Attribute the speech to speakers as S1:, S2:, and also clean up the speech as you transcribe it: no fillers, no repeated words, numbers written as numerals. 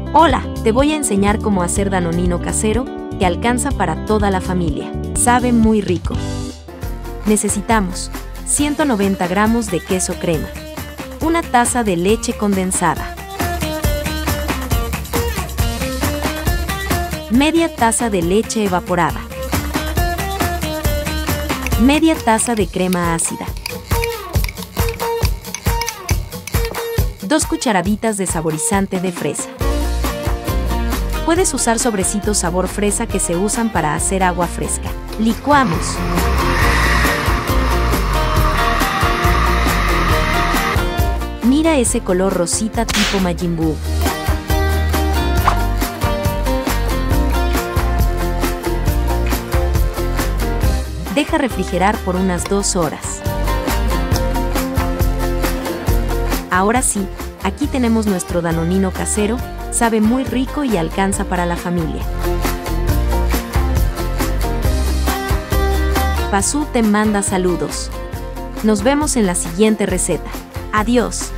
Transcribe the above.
S1: Hola, te voy a enseñar cómo hacer danonino casero, que alcanza para toda la familia. Sabe muy rico. Necesitamos 190 gramos de queso crema, una taza de leche condensada, media taza de leche evaporada, media taza de crema ácida, 2 cucharaditas de saborizante de fresa. Puedes usar sobrecitos sabor fresa que se usan para hacer agua fresca. Licuamos. Mira ese color rosita tipo Majin Buu. Deja refrigerar por unas 2 horas. Ahora sí, aquí tenemos nuestro danonino casero, sabe muy rico y alcanza para la familia. Pazú te manda saludos. Nos vemos en la siguiente receta. Adiós.